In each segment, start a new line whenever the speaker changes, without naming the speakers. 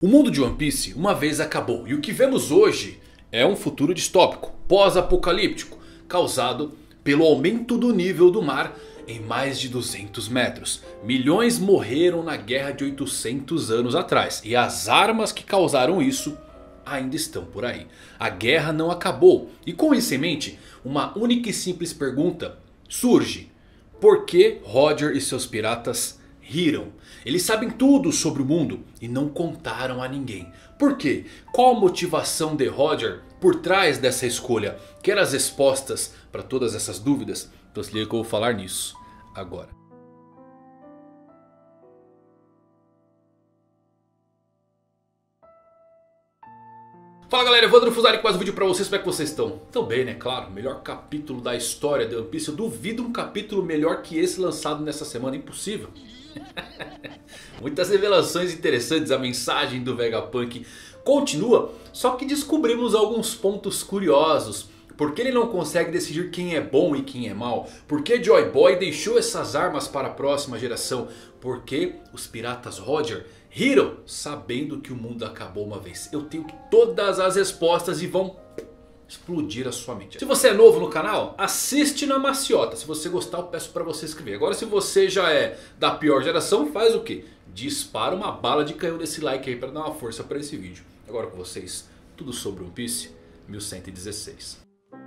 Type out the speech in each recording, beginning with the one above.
O mundo de One Piece uma vez acabou e o que vemos hoje é um futuro distópico, pós-apocalíptico, causado pelo aumento do nível do mar em mais de 200 metros. Milhões morreram na guerra de 800 anos atrás e as armas que causaram isso ainda estão por aí. A guerra não acabou e com isso em mente, uma única e simples pergunta surge: por que Roger e seus piratas riram? Eles sabem tudo sobre o mundo e não contaram a ninguém. Por quê? Qual a motivação de Roger por trás dessa escolha? Quer as respostas para todas essas dúvidas? Então se liga que eu vou falar nisso agora. Fala galera, Evandro Fusari com mais um vídeo pra vocês, como é que vocês estão? Tão bem, né? Claro, melhor capítulo da história de One Piece. Eu duvido um capítulo melhor que esse lançado nessa semana, impossível. Muitas revelações interessantes, a mensagem do Vegapunk continua. Só que descobrimos alguns pontos curiosos. Por que ele não consegue decidir quem é bom e quem é mal? Por que Joy Boy deixou essas armas para a próxima geração? Por que os piratas Roger riram sabendo que o mundo acabou uma vez? Eu tenho todas as respostas e vão explodir a sua mente. Se você é novo no canal, assiste na maciota. Se você gostar, eu peço para você inscrever. Agora se você já é da pior geração, faz o quê? Dispara uma bala de canhão nesse like aí para dar uma força para esse vídeo. Agora com vocês, tudo sobre One Piece 1116.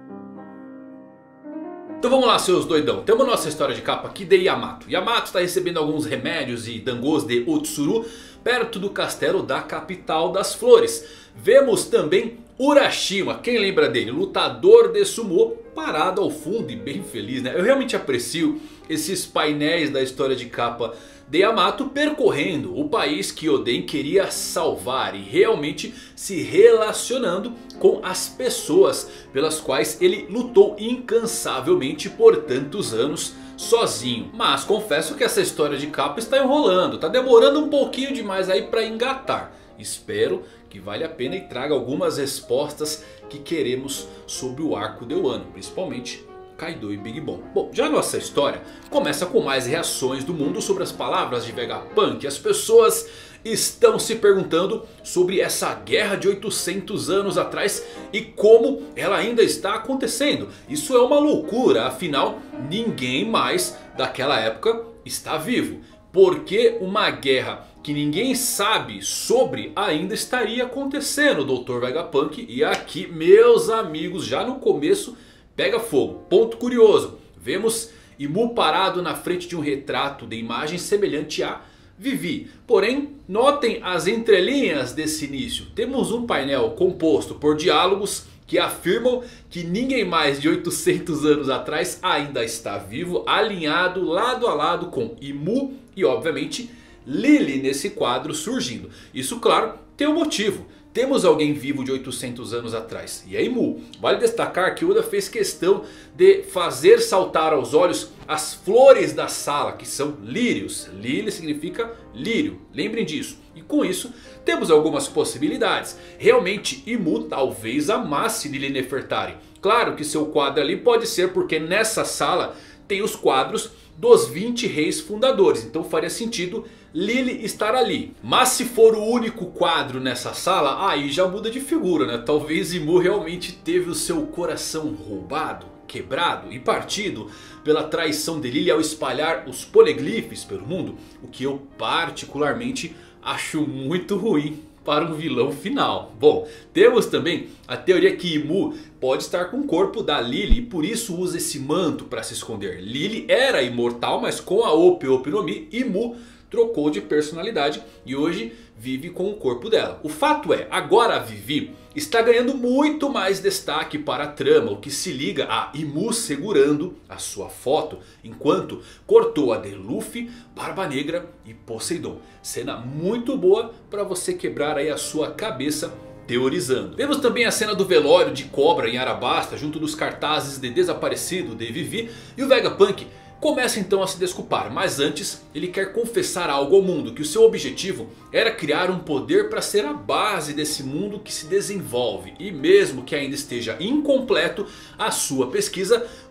Então vamos lá, seus doidão. Temos nossa história de capa aqui de Yamato. Yamato está recebendo alguns remédios e dangos de Otsuru perto do castelo da capital das flores. Vemos também Urashima, quem lembra dele? Lutador de sumô, parado ao fundo e bem feliz, né? Eu realmente aprecio esses painéis da história de capa de Yamato percorrendo o país que Oden queria salvar e realmente se relacionando com as pessoas pelas quais ele lutou incansavelmente por tantos anos sozinho. Mas confesso que essa história de capa está enrolando, está demorando um pouquinho demais aí para engatar. Espero que vale a pena e traga algumas respostas que queremos sobre o arco de Wano, principalmente Kaido e Big Mom. Bom, já nossa história começa com mais reações do mundo sobre as palavras de Vegapunk. As pessoas estão se perguntando sobre essa guerra de 800 anos atrás e como ela ainda está acontecendo. Isso é uma loucura, afinal ninguém mais daquela época está vivo. Por que uma guerra que ninguém sabe sobre ainda estaria acontecendo, Dr. Vegapunk? E aqui, meus amigos, já no começo pega fogo. Ponto curioso. Vemos Imu parado na frente de um retrato de imagem semelhante a Vivi. Porém, notem as entrelinhas desse início. Temos um painel composto por diálogos que afirmam que ninguém mais de 800 anos atrás ainda está vivo, alinhado lado a lado com Imu e obviamente Lily nesse quadro surgindo. Isso, claro, tem um motivo. Temos alguém vivo de 800 anos atrás e é Imu. Vale destacar que Oda fez questão de fazer saltar aos olhos as flores da sala, que são lírios. Lily significa lírio, lembrem disso. E com isso temos algumas possibilidades. Realmente Imu talvez amasse Lily Nefertari. Claro que seu quadro ali pode ser porque nessa sala tem os quadros dos 20 reis fundadores. Então faria sentido Lily estar ali. Mas se for o único quadro nessa sala, aí já muda de figura, né? Talvez Imu realmente teve o seu coração roubado, quebrado e partido pela traição de Lily ao espalhar os poneglyphs pelo mundo. O que eu particularmente acho muito ruim para um vilão final. Bom, temos também a teoria que Imu pode estar com o corpo da Lily e por isso usa esse manto para se esconder. Lily era imortal, mas com a Ope Ope no Mi, Imu trocou de personalidade e hoje vive com o corpo dela. O fato é, agora a Vivi está ganhando muito mais destaque para a trama, o que se liga a Imu segurando a sua foto enquanto cortou a de Luffy, Barba Negra e Poseidon. Cena muito boa para você quebrar aí a sua cabeça teorizando. Vemos também a cena do velório de Cobra em Arabasta junto dos cartazes de desaparecido de Vivi e o Vegapunk começa então a se desculpar, mas antes ele quer confessar algo ao mundo, que o seu objetivo era criar um poder para ser a base desse mundo que se desenvolve. E mesmo que ainda esteja incompleto, a sua pesquisa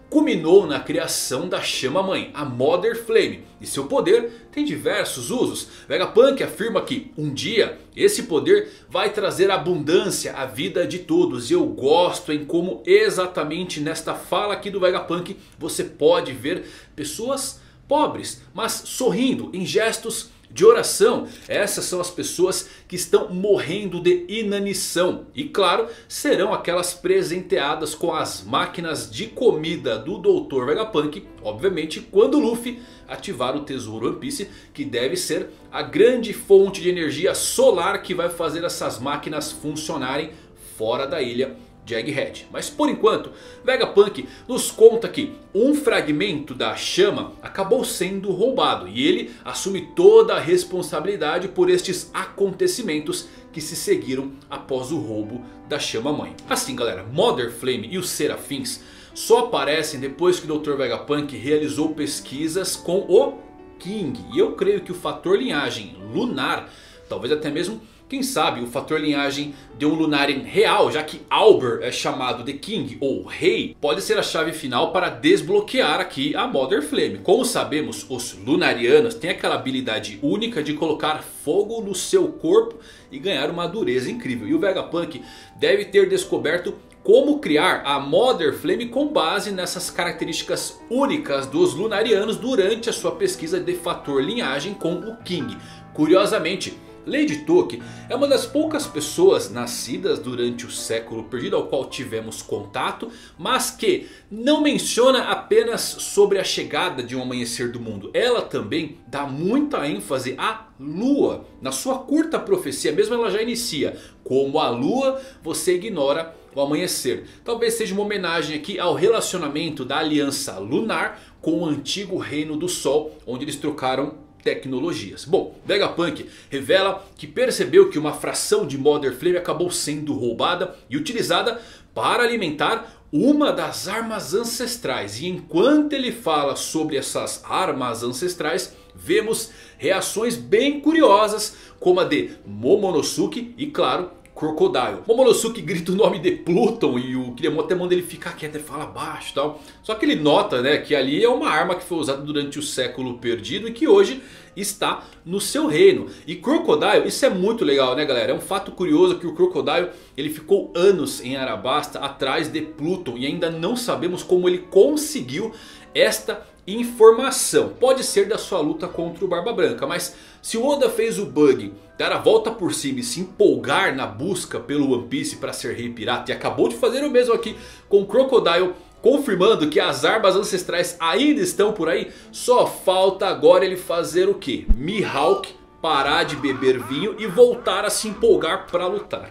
culminou na criação da chama-mãe, a Mother Flame. E seu poder tem diversos usos. Vegapunk afirma que um dia esse poder vai trazer abundância à vida de todos. E eu gosto em como exatamente nesta fala aqui do Vegapunk você pode ver pessoas pobres, mas sorrindo em gestos de oração. Essas são as pessoas que estão morrendo de inanição. E claro, serão aquelas presenteadas com as máquinas de comida do Dr. Vegapunk. Obviamente quando Luffy ativar o tesouro One Piece, que deve ser a grande fonte de energia solar que vai fazer essas máquinas funcionarem fora da ilha de Egghead. Mas por enquanto, Vegapunk nos conta que um fragmento da chama acabou sendo roubado. E ele assume toda a responsabilidade por estes acontecimentos que se seguiram após o roubo da chama-mãe. Assim galera, Mother Flame e os Serafins só aparecem depois que o Dr. Vegapunk realizou pesquisas com o King. E eu creio que o fator linhagem lunar, talvez até mesmo, quem sabe, o fator linhagem de um Lunarian real, já que Albert é chamado de King ou Rei, pode ser a chave final para desbloquear aqui a Mother Flame. Como sabemos, os Lunarianos têm aquela habilidade única de colocar fogo no seu corpo e ganhar uma dureza incrível. E o Vegapunk deve ter descoberto como criar a Mother Flame com base nessas características únicas dos Lunarianos durante a sua pesquisa de fator linhagem com o King. Curiosamente, Lady Toki é uma das poucas pessoas nascidas durante o século perdido ao qual tivemos contato, mas que não menciona apenas sobre a chegada de um amanhecer do mundo. Ela também dá muita ênfase à lua. Na sua curta profecia mesmo ela já inicia: como a lua você ignora o amanhecer. Talvez seja uma homenagem aqui ao relacionamento da aliança lunar com o antigo reino do sol, onde eles trocaram tecnologias. Bom, Vegapunk revela que percebeu que uma fração de Mother Flame acabou sendo roubada e utilizada para alimentar uma das armas ancestrais. E enquanto ele fala sobre essas armas ancestrais, vemos reações bem curiosas, como a de Momonosuke e claro, Crocodile. Momonosuke grita o nome de Pluton e o Kinemon até manda ele ficar quieto e fala baixo e tal. Só que ele nota, né, que ali é uma arma que foi usada durante o século perdido e que hoje está no seu reino. E Crocodile, isso é muito legal, né galera? É um fato curioso que o Crocodile ele ficou anos em Arabasta atrás de Pluton. E ainda não sabemos como ele conseguiu esta informação. Pode ser da sua luta contra o Barba Branca, mas se o Oda fez o bug dar a volta por cima e se empolgar na busca pelo One Piece para ser rei pirata, e acabou de fazer o mesmo aqui com o Crocodile, confirmando que as armas ancestrais ainda estão por aí, só falta agora ele fazer o que? Mihawk parar de beber vinho e voltar a se empolgar para lutar.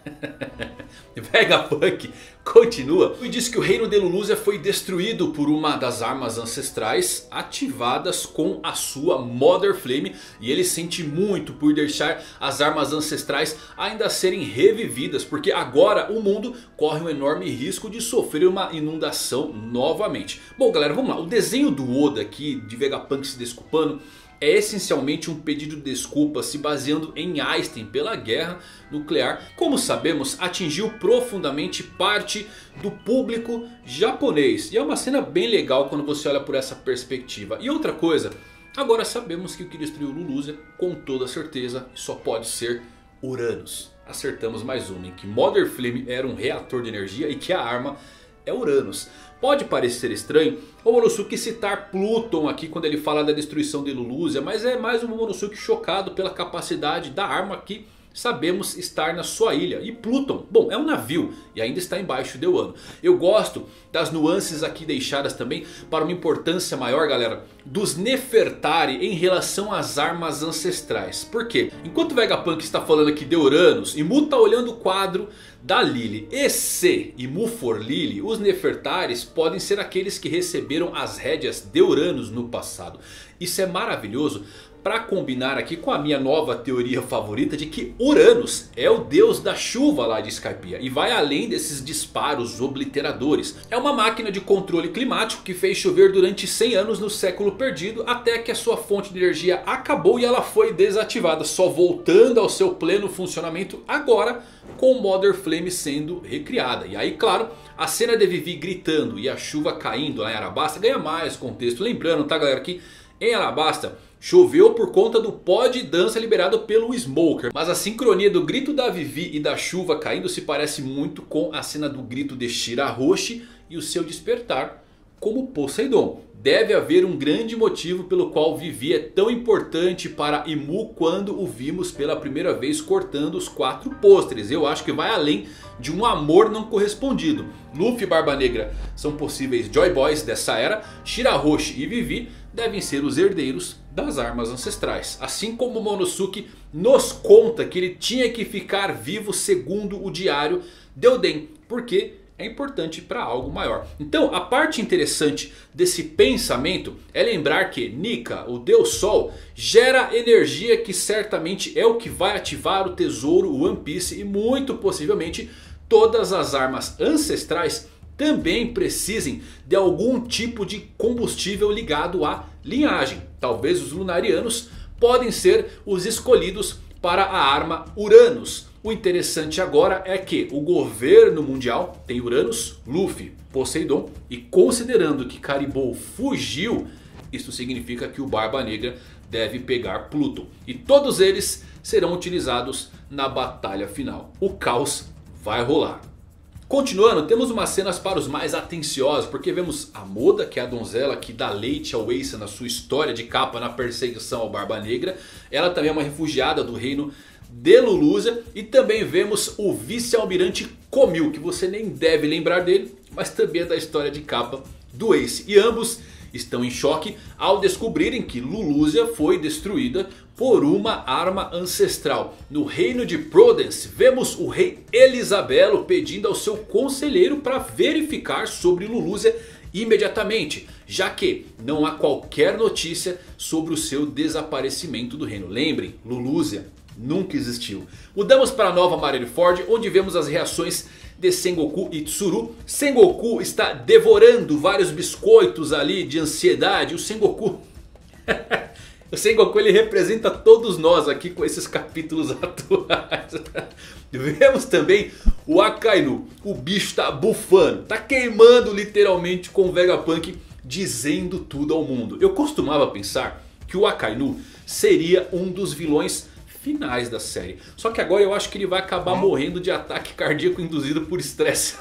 Vegapunk continua e diz que o reino de Lulusia foi destruído por uma das armas ancestrais ativadas com a sua Mother Flame. E ele sente muito por deixar as armas ancestrais ainda serem revividas, porque agora o mundo corre um enorme risco de sofrer uma inundação novamente. Bom galera, vamos lá. O desenho do Oda aqui de Vegapunk se desculpando é essencialmente um pedido de desculpa se baseando em Einstein pela guerra nuclear. Como sabemos, atingiu profundamente parte do público japonês. E é uma cena bem legal quando você olha por essa perspectiva. E outra coisa, agora sabemos que o que destruiu Lulusia com toda certeza só pode ser Uranus. Acertamos mais uma, em que Mother Flame era um reator de energia e que a arma é Uranus. Pode parecer estranho o Momonosuke citar Pluton aqui quando ele fala da destruição de Lulusia, mas é mais um Momonosuke chocado pela capacidade da arma que sabemos estar na sua ilha. E Pluton, bom, é um navio e ainda está embaixo de Wano. Eu gosto das nuances aqui deixadas também para uma importância maior, galera, dos Nefertari em relação às armas ancestrais. Por quê? Enquanto Vegapunk está falando aqui de Uranus, e Mu está olhando o quadro da Lily. E se Mu for Lily, os Nefertaris podem ser aqueles que receberam as rédeas de Uranus no passado. Isso é maravilhoso para combinar aqui com a minha nova teoria favorita de que Uranus é o deus da chuva lá de Skypiea e vai além desses disparos obliteradores. É uma máquina de controle climático que fez chover durante 100 anos no século perdido, até que a sua fonte de energia acabou e ela foi desativada, só voltando ao seu pleno funcionamento agora com Mother Flame sendo recriada. E aí, claro, a cena de Vivi gritando e a chuva caindo lá em Alabasta ganha mais contexto. Lembrando, tá, galera, que em Alabasta choveu por conta do pó de dança liberado pelo Smoker. Mas a sincronia do grito da Vivi e da chuva caindo se parece muito com a cena do grito de Shirahoshi e o seu despertar como Poseidon. Deve haver um grande motivo pelo qual Vivi é tão importante para Imu quando o vimos pela primeira vez cortando os 4 pôsteres. Eu acho que vai além de um amor não correspondido. Luffy e Barba Negra são possíveis Joy Boys dessa era. Shirahoshi e Vivi devem ser os herdeiros das armas ancestrais. Assim como Momonosuke nos conta que ele tinha que ficar vivo segundo o diário de Oden. Porque é importante para algo maior. Então a parte interessante desse pensamento é lembrar que Nika, o Deus Sol, gera energia que certamente é o que vai ativar o tesouro One Piece. E muito possivelmente todas as armas ancestrais também precisem de algum tipo de combustível ligado à linhagem. Talvez os Lunarianos podem ser os escolhidos para a arma Uranus. O interessante agora é que o governo mundial tem Uranus, Luffy, Poseidon. E considerando que Caribou fugiu, isso significa que o Barba Negra deve pegar Pluto. E todos eles serão utilizados na batalha final. O caos vai rolar. Continuando, temos umas cenas para os mais atenciosos, porque vemos a Moda, que é a donzela que dá leite ao Ace na sua história de capa na perseguição ao Barba Negra. Ela também é uma refugiada do reino de Lulusia. E também vemos o vice-almirante Komil, que você nem deve lembrar dele, mas também é da história de capa do Ace. E ambos estão em choque ao descobrirem que Lulusia foi destruída por uma arma ancestral. No reino de Prudence, vemos o rei Elisabelo pedindo ao seu conselheiro para verificar sobre Lulusia imediatamente, já que não há qualquer notícia sobre o seu desaparecimento do reino. Lembrem, Lulusia nunca existiu. Mudamos para a nova Marineford, onde vemos as reações de Sengoku e Tsuru. Sengoku está devorando vários biscoitos ali de ansiedade. O Sengoku ele representa todos nós aqui com esses capítulos atuais. Vemos também o Akainu. O bicho está bufando, está queimando literalmente com o Vegapunk, dizendo tudo ao mundo. Eu costumava pensar que o Akainu seria um dos vilões finais da série. Só que agora eu acho que ele vai acabar morrendo de ataque cardíaco induzido por estresse.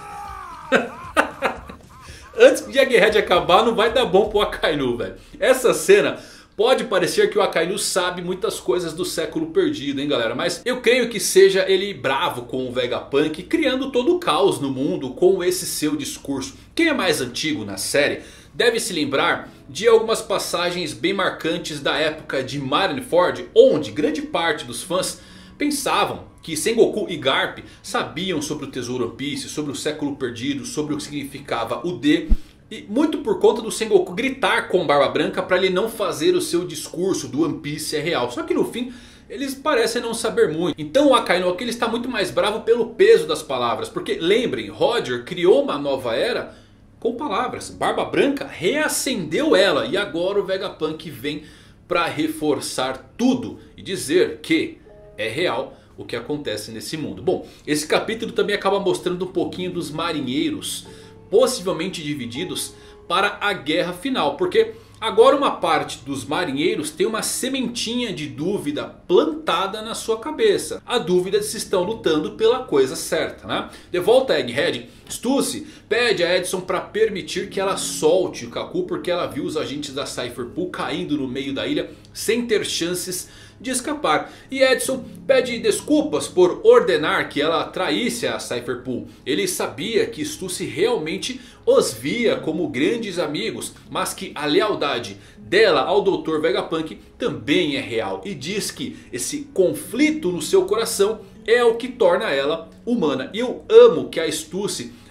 Antes de a Egghead acabar, não vai dar bom pro Akainu, velho. Essa cena pode parecer que o Akainu sabe muitas coisas do século perdido, hein, galera. Mas eu creio que seja ele bravo com o Vegapunk, criando todo o caos no mundo com esse seu discurso. Quem é mais antigo na série deve se lembrar de algumas passagens bem marcantes da época de Marineford, onde grande parte dos fãs pensavam que Sengoku e Garp sabiam sobre o tesouro One Piece, sobre o século perdido, sobre o que significava o D. E muito por conta do Sengoku gritar com Barba Branca para ele não fazer o seu discurso do One Piece é real. Só que no fim eles parecem não saber muito. Então o Akainu aqui ele está muito mais bravo pelo peso das palavras. Porque lembrem, Roger criou uma nova era com palavras. Barba Branca reacendeu ela. E agora o Vegapunk vem para reforçar tudo e dizer que é real o que acontece nesse mundo. Bom, esse capítulo também acaba mostrando um pouquinho dos marinheiros possivelmente divididos para a guerra final. Porque agora uma parte dos marinheiros tem uma sementinha de dúvida plantada na sua cabeça. A dúvida de se estão lutando pela coisa certa, né? De volta a Egghead, Stussy pede a Edson para permitir que ela solte o Kaku, porque ela viu os agentes da Cypher Pool caindo no meio da ilha sem ter chances de escapar. E Edson pede desculpas por ordenar que ela traísse a Cypher Pool. Ele sabia que Stussy realmente os via como grandes amigos, mas que a lealdade dela ao Dr. Vegapunk também é real. E diz que esse conflito no seu coração é o que torna ela humana. E eu amo que a Stussy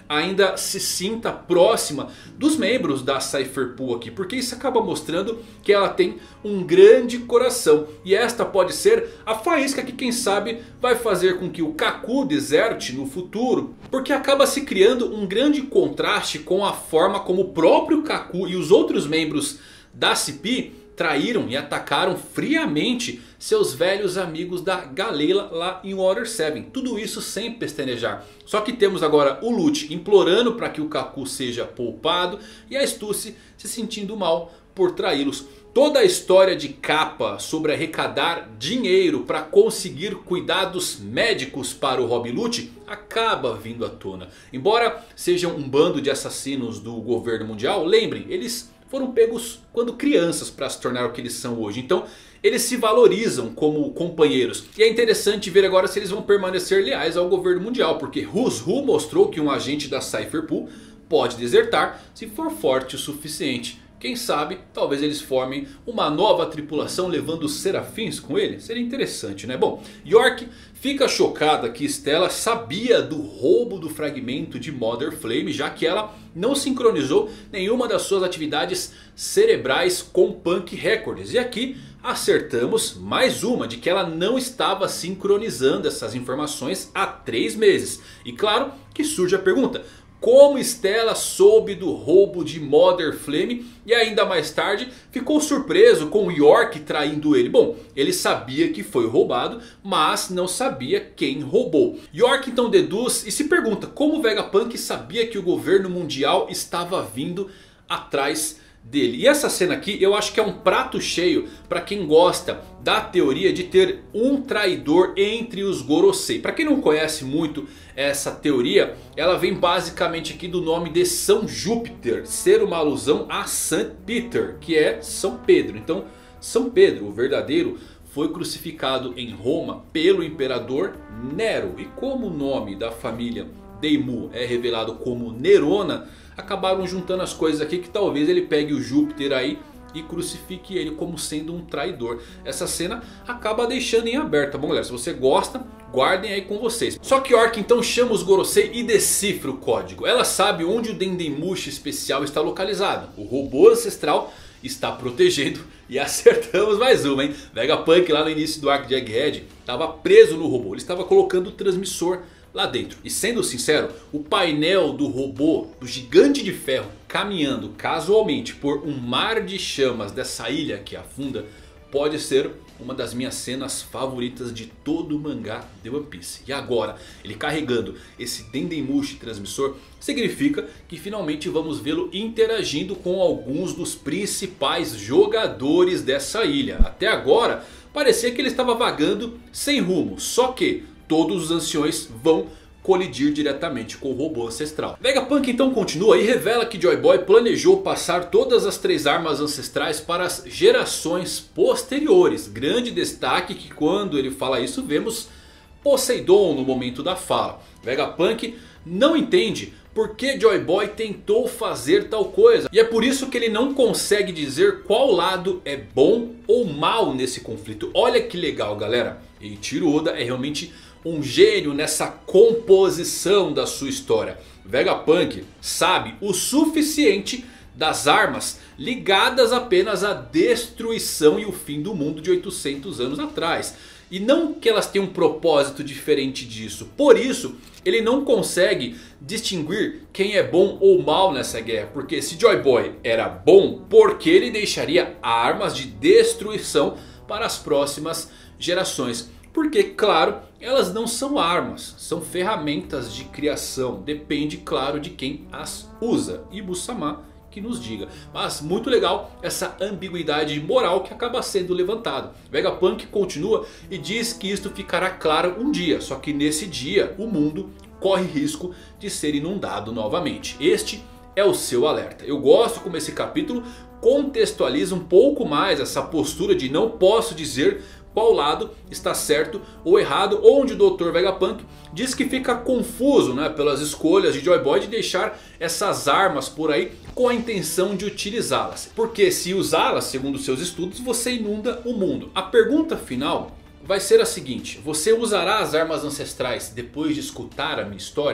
ainda se sinta próxima dos membros da Cypher Pool aqui. Porque isso acaba mostrando que ela tem um grande coração. E esta pode ser a faísca que quem sabe vai fazer com que o Kaku deserte no futuro. Porque acaba se criando um grande contraste com a forma como o próprio Kaku e os outros membros da CP traíram e atacaram friamente seus velhos amigos da Galeela lá em Water 7. Tudo isso sem pestanejar. Só que temos agora o Lute implorando para que o Kaku seja poupado. E a Stussy se sentindo mal por traí-los. Toda a história de Kappa sobre arrecadar dinheiro para conseguir cuidados médicos para o Rob Lute acaba vindo à tona. Embora sejam um bando de assassinos do governo mundial, lembrem, eles foram pegos quando crianças para se tornar o que eles são hoje. Então eles se valorizam como companheiros. E é interessante ver agora se eles vão permanecer leais ao governo mundial. Porque Who's Who mostrou que um agente da Cypher Pool pode desertar se for forte o suficiente. Quem sabe, talvez eles formem uma nova tripulação levando os serafins com ele. Seria interessante, né? Bom, York fica chocada que Stella sabia do roubo do fragmento de Mother Flame. Já que ela não sincronizou nenhuma das suas atividades cerebrais com Punk Records. E aqui acertamos mais uma de que ela não estava sincronizando essas informações há 3 meses. E claro que surge a pergunta: como Stella soube do roubo de Mother Flame e ainda mais tarde ficou surpreso com York traindo ele? Bom, ele sabia que foi roubado, mas não sabia quem roubou. York então deduz e se pergunta como Vegapunk sabia que o governo mundial estava vindo atrás dele. E essa cena aqui eu acho que é um prato cheio para quem gosta da teoria de ter um traidor entre os Gorosei. Para quem não conhece muito essa teoria, ela vem basicamente aqui do nome de São Júpiter ser uma alusão a St. Peter, que é São Pedro. Então São Pedro, o verdadeiro, foi crucificado em Roma pelo imperador Nero. E como o nome da família Daimyo é revelado como Nerona, acabaram juntando as coisas aqui que talvez ele pegue o Júpiter aí e crucifique ele como sendo um traidor. Essa cena acaba deixando em aberto, tá bom galera? Se você gosta, guardem aí com vocês. Só que York então chama os Gorosei e decifra o código. Ela sabe onde o Dendemushi especial está localizado. O robô ancestral está protegendo. E acertamos mais uma, hein? Vegapunk lá no início do arco de Egghead estava preso no robô. Ele estava colocando o transmissor lá dentro. E sendo sincero, o painel do robô, do gigante de ferro, caminhando casualmente por um mar de chamas dessa ilha que afunda, pode ser uma das minhas cenas favoritas de todo o mangá de One Piece. E agora, ele carregando esse Dendemushi transmissor, significa que finalmente vamos vê-lo interagindo com alguns dos principais jogadores dessa ilha. Até agora, parecia que ele estava vagando sem rumo, só que todos os anciões vão colidir diretamente com o robô ancestral. Vegapunk então continua e revela que Joy Boy planejou passar todas as 3 armas ancestrais para as gerações posteriores. Grande destaque que quando ele fala isso vemos Poseidon no momento da fala. Vegapunk não entende por que Joy Boy tentou fazer tal coisa. E é por isso que ele não consegue dizer qual lado é bom ou mal nesse conflito. Olha que legal galera. Eiichiro Oda é realmente um gênio nessa composição da sua história. Vegapunk sabe o suficiente das armas ligadas apenas à destruição e o fim do mundo de 800 anos atrás. E não que elas tenham um propósito diferente disso. Por isso ele não consegue distinguir quem é bom ou mal nessa guerra. Porque se Joy Boy era bom, por que ele deixaria armas de destruição para as próximas gerações? Porque claro, elas não são armas, são ferramentas de criação. Depende claro de quem as usa. E Ibu-sama que nos diga. Mas muito legal essa ambiguidade moral que acaba sendo levantada. Vegapunk continua e diz que isto ficará claro um dia. Só que nesse dia o mundo corre risco de ser inundado novamente. Este é o seu alerta. Eu gosto como esse capítulo contextualiza um pouco mais essa postura de não posso dizer qual lado está certo ou errado. Onde o Dr. Vegapunk diz que fica confuso, né, pelas escolhas de Joy Boy de deixar essas armas por aí com a intenção de utilizá-las. Porque se usá-las, segundo seus estudos, você inunda o mundo. A pergunta final vai ser a seguinte: você usará as armas ancestrais depois de escutar a minha história?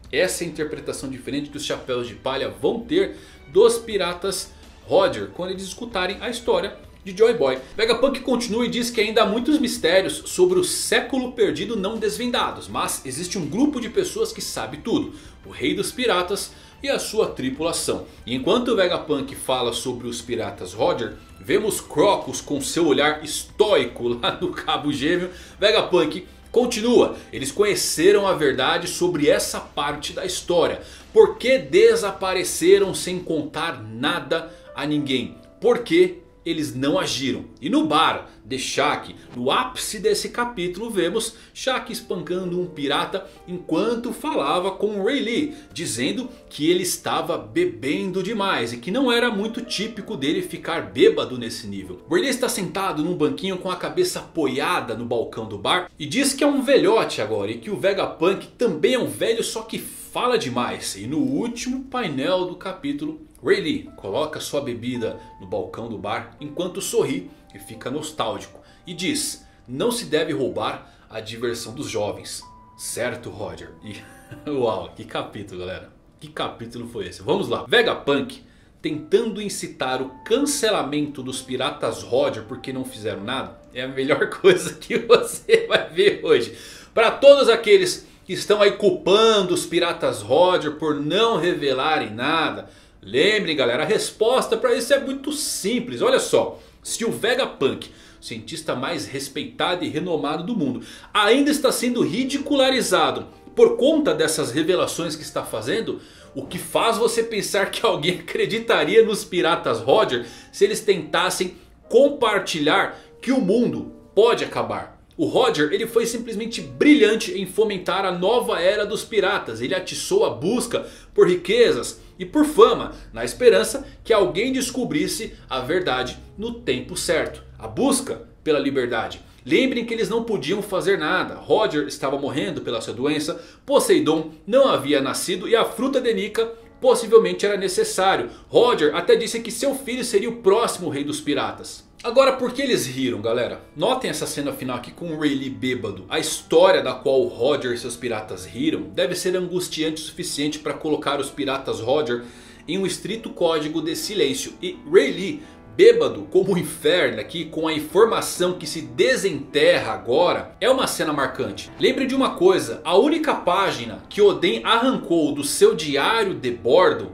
Essa é a interpretação diferente que os Chapéus de Palha vão ter dos Piratas Roger quando eles escutarem a história de Joy Boy. Vegapunk continua e diz que ainda há muitos mistérios sobre o século perdido não desvendados. Mas existe um grupo de pessoas que sabe tudo. O Rei dos Piratas e a sua tripulação. E enquanto o Vegapunk fala sobre os Piratas Roger, vemos Crocus com seu olhar estoico lá no Cabo Gêmeo. Vegapunk continua. Eles conheceram a verdade sobre essa parte da história. Por que desapareceram sem contar nada a ninguém? Por que eles não agiram? E no bar de Shaq, no ápice desse capítulo, vemos Shaq espancando um pirata enquanto falava com Rayleigh, dizendo que ele estava bebendo demais e que não era muito típico dele ficar bêbado nesse nível. Rayleigh está sentado num banquinho com a cabeça apoiada no balcão do bar e diz que é um velhote agora e que o Vegapunk também é um velho, só que fala demais. E no último painel do capítulo, Rayleigh coloca sua bebida no balcão do bar enquanto sorri e fica nostálgico. E diz: não se deve roubar a diversão dos jovens. Certo, Roger? E uau, que capítulo, galera. Que capítulo foi esse? Vamos lá. Vegapunk tentando incitar o cancelamento dos Piratas Roger porque não fizeram nada. É a melhor coisa que você vai ver hoje. Para todos aqueles que estão aí culpando os Piratas Roger por não revelarem nada, lembrem, galera, a resposta para isso é muito simples. Olha só, se o Vegapunk, o cientista mais respeitado e renomado do mundo, ainda está sendo ridicularizado por conta dessas revelações que está fazendo, o que faz você pensar que alguém acreditaria nos Piratas Roger se eles tentassem compartilhar que o mundo pode acabar? O Roger, ele foi simplesmente brilhante em fomentar a nova era dos piratas. Ele atiçou a busca por riquezas e por fama, na esperança que alguém descobrisse a verdade no tempo certo. A busca pela liberdade. Lembrem que eles não podiam fazer nada. Roger estava morrendo pela sua doença, Poseidon não havia nascido e a fruta de Nika possivelmente era necessário. Roger até disse que seu filho seria o próximo rei dos piratas. Agora, por que eles riram, galera? Notem essa cena final aqui com o Rayleigh bêbado. A história da qual Roger e seus piratas riram deve ser angustiante o suficiente para colocar os Piratas Roger em um estrito código de silêncio. E Rayleigh bêbado como o inferno aqui, com a informação que se desenterra agora, é uma cena marcante. Lembre de uma coisa, a única página que Oden arrancou do seu diário de bordo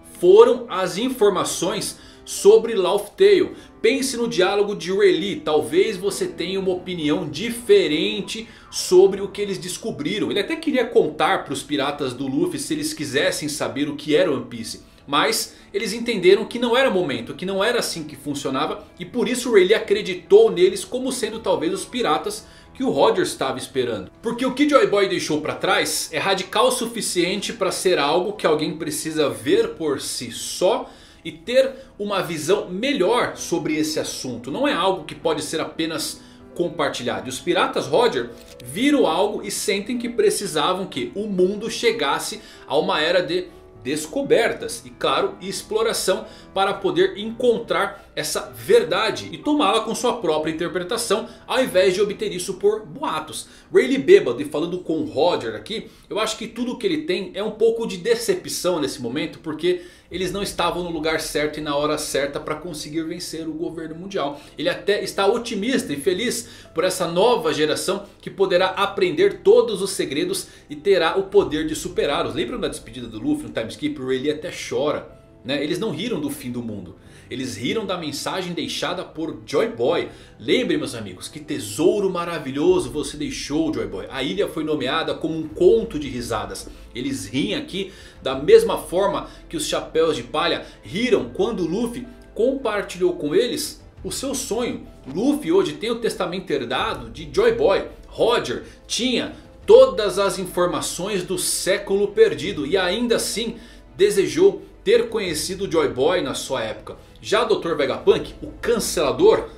foram as informações sobre Laugh Tale. Pense no diálogo de Rayleigh. Talvez você tenha uma opinião diferente sobre o que eles descobriram. Ele até queria contar para os piratas do Luffy se eles quisessem saber o que era One Piece. Mas eles entenderam que não era momento, que não era assim que funcionava. E por isso Rayleigh acreditou neles como sendo talvez os piratas que o Roger estava esperando. Porque o que Joy Boy deixou para trás é radical o suficiente para ser algo que alguém precisa ver por si só e ter uma visão melhor sobre esse assunto. Não é algo que pode ser apenas compartilhado. E os Piratas Roger viram algo e sentem que precisavam que o mundo chegasse a uma era de descobertas e, claro, exploração para poder encontrar essa verdade e tomá-la com sua própria interpretação, ao invés de obter isso por boatos. Rayleigh bêbado e falando com Roger aqui, eu acho que tudo que ele tem é um pouco de decepção nesse momento, porque eles não estavam no lugar certo e na hora certa para conseguir vencer o governo mundial. Ele até está otimista e feliz por essa nova geração que poderá aprender todos os segredos e terá o poder de superá-los. Lembram da despedida do Luffy no time skip? O Rayleigh até chora, né? Eles não riram do fim do mundo. Eles riram da mensagem deixada por Joy Boy. Lembrem, meus amigos, que tesouro maravilhoso você deixou, Joy Boy. A ilha foi nomeada como um conto de risadas. Eles riem aqui da mesma forma que os Chapéus de Palha riram quando Luffy compartilhou com eles o seu sonho. Luffy hoje tem o testamento herdado de Joy Boy. Roger tinha todas as informações do século perdido e ainda assim desejou ter conhecido Joy Boy na sua época. Já Dr. Vegapunk, o cancelador,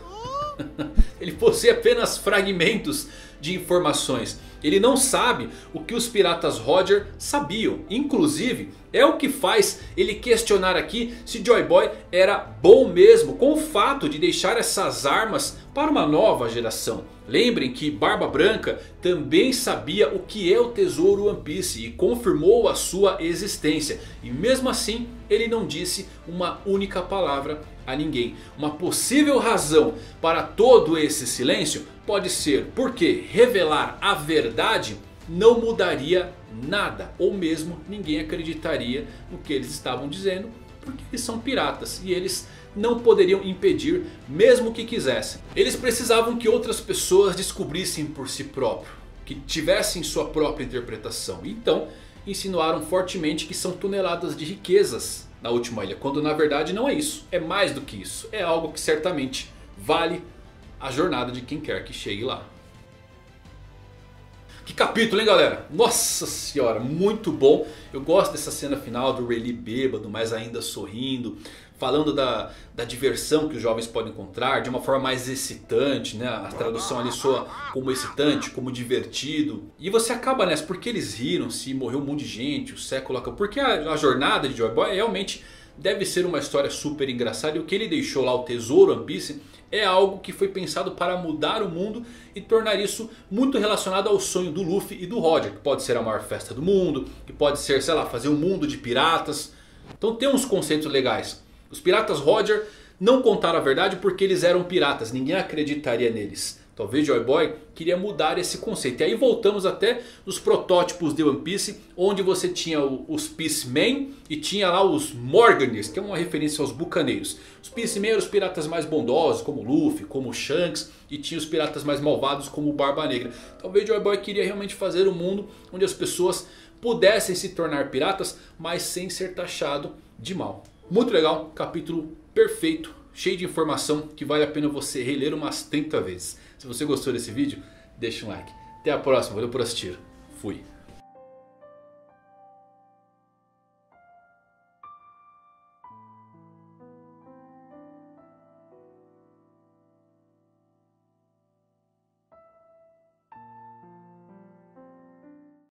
ele possui apenas fragmentos de informações. Ele não sabe o que os Piratas Roger sabiam. Inclusive, é o que faz ele questionar aqui se Joy Boy era bom mesmo com o fato de deixar essas armas para uma nova geração. Lembrem que Barba Branca também sabia o que é o tesouro One Piece e confirmou a sua existência. E mesmo assim ele não disse uma única palavra a ninguém. Uma possível razão para todo esse silêncio pode ser porque revelar a verdade não mudaria nada. Ou mesmo ninguém acreditaria no que eles estavam dizendo, porque eles são piratas e eles não poderiam impedir mesmo que quisessem. Eles precisavam que outras pessoas descobrissem por si próprio, que tivessem sua própria interpretação. Então insinuaram fortemente que são toneladas de riquezas na última ilha, quando na verdade não é isso, é mais do que isso. É algo que certamente vale a jornada de quem quer que chegue lá. Que capítulo, hein, galera? Nossa senhora, muito bom. Eu gosto dessa cena final do Rayleigh bêbado, mas ainda sorrindo. Falando da diversão que os jovens podem encontrar de uma forma mais excitante, né? A tradução ali soa como excitante, como divertido. E você acaba nessa, porque eles riram, se morreu um monte de gente, o século acabou. Porque a jornada de Joy Boy realmente deve ser uma história super engraçada. E o que ele deixou lá, o tesouro One Piece, é algo que foi pensado para mudar o mundo e tornar isso muito relacionado ao sonho do Luffy e do Roger. Que pode ser a maior festa do mundo, que pode ser, sei lá, fazer um mundo de piratas. Então tem uns conceitos legais. Os piratas Roger não contaram a verdade porque eles eram piratas, ninguém acreditaria neles. Talvez Joy Boy queria mudar esse conceito. E aí voltamos até nos protótipos de One Piece, onde você tinha os Peacemen e tinha lá os Morganers, que é uma referência aos bucaneiros. Os Peacemen eram os piratas mais bondosos, como Luffy, como Shanks, e tinha os piratas mais malvados, como o Barba Negra. Talvez Joy Boy queria realmente fazer um mundo onde as pessoas pudessem se tornar piratas, mas sem ser taxado de mal. Muito legal, capítulo perfeito, cheio de informação que vale a pena você reler umas 30 vezes. Se você gostou desse vídeo, deixa um like. Até a próxima, valeu por assistir. Fui.